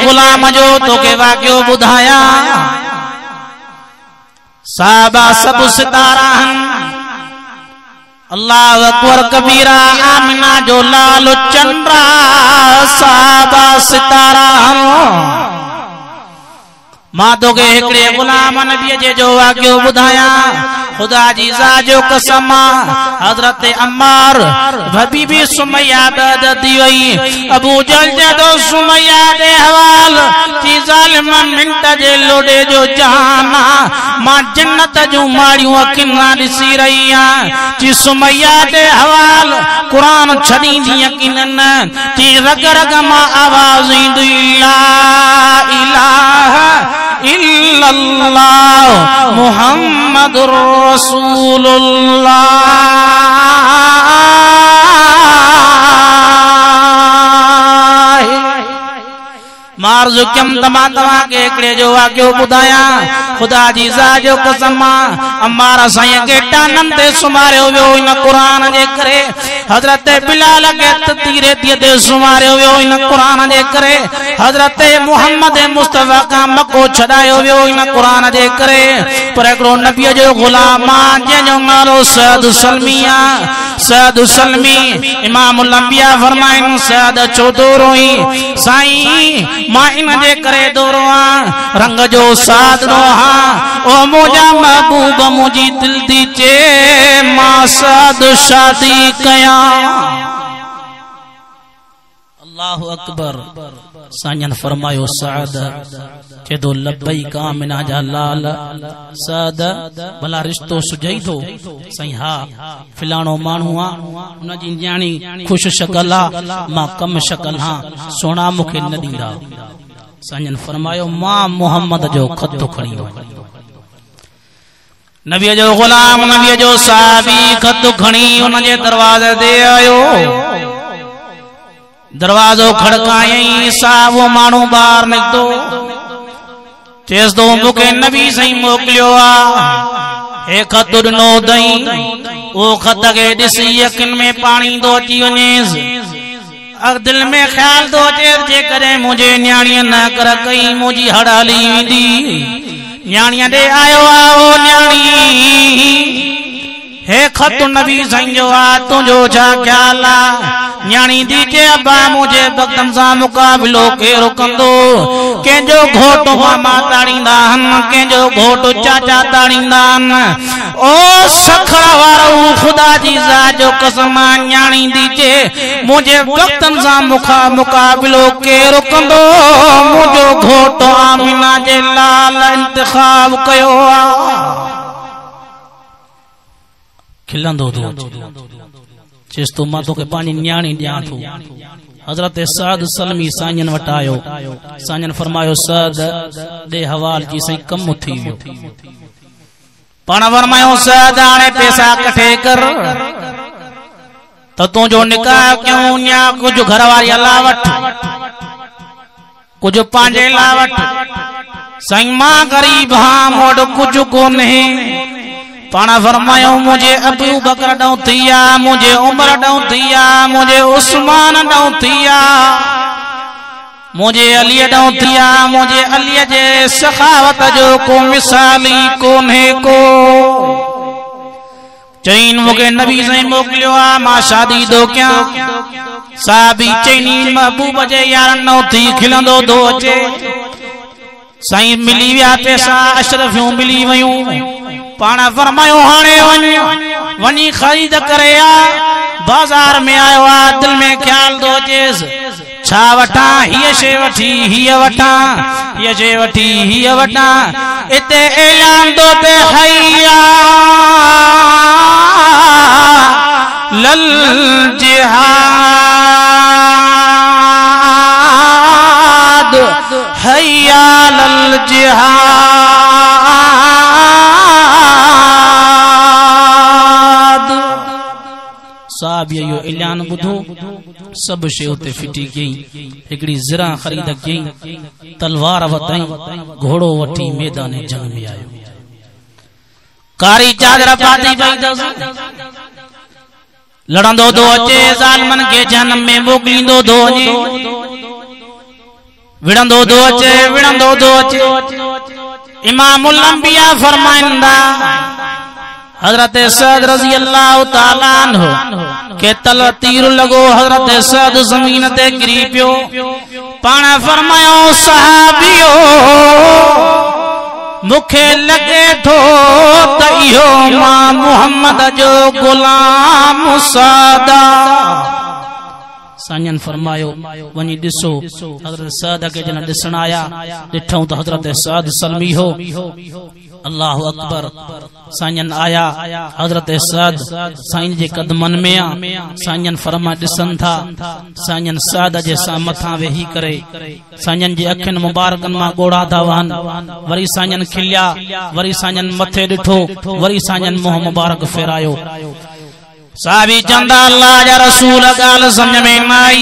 गुलाम जो तोखे वाक़ियो ॿुधाया साहबा सब सितारा अल्लाह अकबर कबीरा आमिना जो लाल चंद्रा साहबा सितारा मां तोखे हिकड़े गुलाम नबी जे जो वाक़ियो ॿुधाया खुदा जी ज़ात जो कसम हजरत अम्मार हबीबी सुमैया बदती वई अबू जहल जदो सुमैया दे हवाल ची जालिम मिंट जे लोडे जो जाना मां जन्नत जो माड़ियों अखियां ॾिसी रही आ ची सुमैया दे हवाल कुरान छॾींदी यकीनन ची रग रग मां आवाज़ ईंदी ला इलाहा इल्लल्लाह मुहम्मदुर रसूलुल्लाह मार्जो कम तमा के एकड़े जो वाक़ियो ॿुधाया खुदा जी ज़ात जो कसम अम्मार साईं के टानन ते सुमारियो वियो इन कुरान जे करे हजरत बिलाल के तीरे ते सुमारियो वियो इन कुरान जे करे हजरत मोहम्मद मुस्तफा का मको छडायो वियो इन कुरान जे करे पर एकड़ो नबी जो गुलाम जो नालो सैयद सलमिया सैयद सलमी इमामुल अंबिया फरमाइन सैयद चौधरी साईं मां इन जे करे दोरो रंग जो साधनो ओ मुझा महबूब मुझी दिल दी चे मां साद शादी कया अल्लाहु अकबर साईं फरमायो साद चेदो लब्बई का मिना जा लाल साद भला रिश्तो सुजई थो साईं हा फिलाणो माण्हू आ उन जी न्याणी खुश शकल आ मां कम शकल हां सोना मुखे न ॾींदा साईं फरमायो मां मोहम्मद जो खत खणी वञ नबी जो गुलाम नबी जो साहबी खत खणी उन जे दरवाजे ते आयो दरवाजो खड़कायई सा वो माण्हू बाहर निकतो चेस दो मुखे नबी सही मोकलियो आ हे खत ॾिनो दई ओ खत के ॾिसी यकीन में पानी दो अची वञेस दिल में ख्याल दो अचे जे करे मुझे न्याणीअ न कर कई मुझी हड़ाली वेंदी न्याणीअ ॾे आयो आ ओ न्याणी हे खत नबी साईं जो आ तुझो छा ख्याल आ न्याणी दी के अब्बा मुझे भक्तन सा मुकाबिलो केरो कंदो केजो घोटो मामा ताड़ींदा हन केजो घोटो चाचा ताड़ींदा हन ओ सखड़ा वारो खुदा जी ज़ात जो कसम न्याणी दी के मुझे भक्तन सा मुकाबिलो केरो कंदो मुझो घोटो आमिना जे लाल इंतखाब कयो आ खिलंदो दो चेस तो मां तोखे पानी न्याणी ॾियां थो हजरत साद सलमी साईं वटि आयो साईं फरमायो साद दे हवाल जी सही कम थी वियो पाण फरमायो साद हाणे पैसा कठे कर त तुंहिंजो निकाह क्यों न्या कुछ घर वारी अला वठ कुछ पंहिंजे ला वठ साईं मां गरीब हां मोड कुछ कोन्हे पाना फरमायो मुझे अबू बकर ॾऊं थिया मुझे उमर ॾऊं थिया मुझे उस्मान ॾऊं थिया मुझे अली ॾऊं थिया मुझे अली जे सखावत जो को मिसाली कोन्हे को चईन मुखे नबी से मोकलियो आ मां शादी दो क्या साहबी चईनी महबूब जे यार ॾऊं थी खिलंदो दो अचे साईं मिली विया पैसा अशरफियूं मिली वयूं पाना फरमायो हाणे वनी खरीद करे आ बाजार में आयो आ दिल में ख्याल दो चेस छा वठा हिय शे वठी हिय वठा हिय शे वठी हिय वठा इते ऐलान दो ते हैया लल जिहाद हैया लल जिहाद साहब यो ऐलान बुधो सब शे उते फिटी गई एकड़ी ज़रा खरीद गई तलवार वताई घोड़ो वठी मैदान जंग में आयो कारी चादर पाती पई दस लड़ंदो दो अचे जालमन के जन्म में मोकलींदो दो विड़ंदो दो अचे विड़ंदो दो अचे। इमामुल अंबिया फरमाइंदा हजरत सअद रज़ी अल्लाह ताला अन्हु के तल तीर लगो, हजरत सअद जमीन ते गिरी पियो। पाण फरमायो सहाबियो मुखे लगे थो त इहो मां मुहम्मद जो गुलाम सादा। साईं फरमायो वनी दिसो। हजरत सअद के जन दिसण आया, दिठऊं त हजरत सअद सलमी हो। अल्लाहु अकबर। साईं आया, हजरत सअद साईं जे कदमन में आ। साईं फरमा दिसन था। साईं सअद जे सां मथा वेही करे साईं जे अखिन मुबारकन मां गोड़ा था वहन। वरी साईं खिलिया, वरी साईं मथे दिठो, वरी साईं मुंह मुबारक फेरायो। साहबी चंदा अल्लाह जा रसूल गाल समझ में न आई।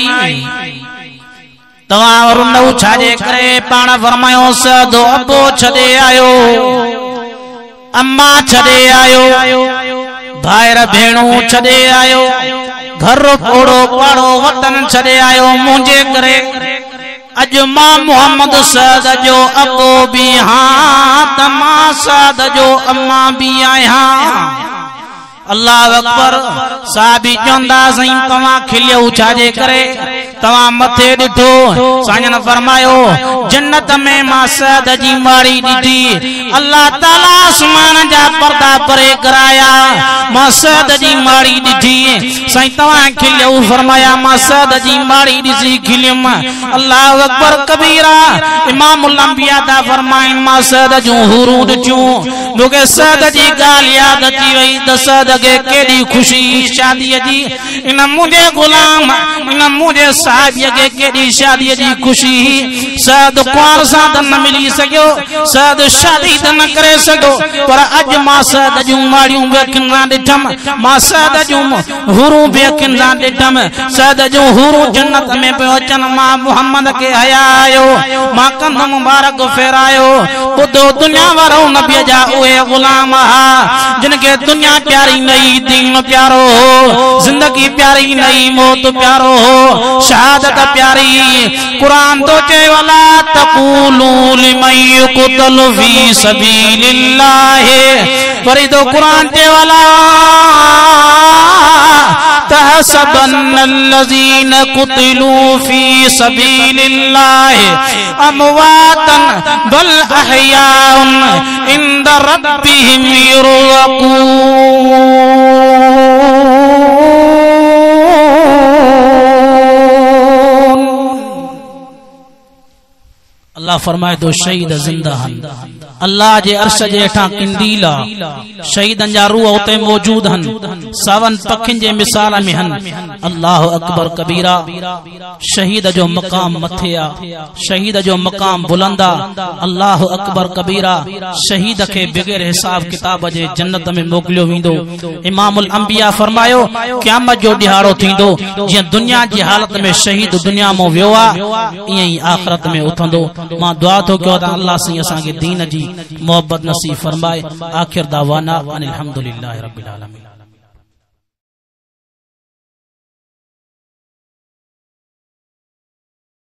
तवां और न छाजे करे पाण फरमायो सदो अबो छदे आयो, अम्मा छदे आयो, भाइर भेणू छदे आयो, घर ओड़ो पाड़ो वतन छदे आयो मुंहिंजे करे। अज मां मोहम्मद सअद जो अबो भी हां त मां सअद जो अम्मा भी आहियां। अल्लाह अकबर। साहबी चवंदा साईं तव्हां खिलियो छाजे करे, तव्हां मथे ॾिठो। साईं फरमायो जन्नत में मां सअद जी माड़ी ॾिठी, अल्लाह ताला आसमान जा पर्दा परे कराया, मां सअद जी माड़ी ॾिठी। साईं तव्हां खिलियो, फरमाया मां सअद जी माड़ी ॾिसी खिलियुमि। अल्लाह अकबर कबीरा। इमामुल अंबिया दा फरमाइन मां सअद जूं हूरूं ॾिठियूं, मूंखे सअद जी ॻाल्हि यादि अची वई त सअद खे केॾी ख़ुशी शादीअ जी। इन मुंहिंजे गुलाम, इन मुंहिंजे साहिबीअ खे केॾी शादीअ जी ख़ुशी। सअद कुंवार सां त न मिली सघियो, सअद शादी त न करे सघो, पर अॼु मां सअद जूं माड़ियूं बि अखियुनि सां ॾिठमि, मां सअद जूं हूरूं बि अखियुनि सां ॾिठमि। सअद जूं हूरूं जन्नत में पियो अचनि। मां मुहम्मद खे हया आयो, मां कंध मुबारक फेरायो। ॿुधो दुनिया वारो नबीअ जा उहे गुलाम हा जिन खे दुनिया प्यारी नई, दीन प्यारो हो, जिंदगी प्यारी नई, मौत प्यारो हो, शहादत प्यारी। कुरान तो चे वला तक़ूलू लिमन युक़तलु फी सबीलिल्लाह। वरी तो कुरान चे वला तहसबन्नल्लज़ीन कुतिलू फी सबीलिल्लाह अमवातन बल अहयाउन इंद रब्बिहिम युरज़क़ून। अल्लाह फरमाए तो शहीद जिंदा हन, अल्लाह जे अर्श जे हेठां किंदीला, शहीदन जा रूह उते मौजूद हन, सावन पखिन जे मिसाल में हन। अल्लाह अकबर कबीरा। शहीद जो मकाम मथे आ, शहीद जो मकाम बुलंदा। अल्लाह अकबर कबीरा। शहीद के बगैर हिसाब किताब जे जन्नत में मोकलियो वेंदो। इमामुल अंबिया फरमायो क़यामत जो ॾिहाड़ो थींदो, जीअं दुनिया जी हालत में शहीद दुनिया में वियो आ, ईअं ई आखिरत में उथंदो। मां दुआ तो कयो त अल्लाह साईं असांखे दीन जी मोहब्बत नसीब फरमाए। आखिर दावाना अनिल हम्दुलिल्लाहि रब्बिल आलमीन।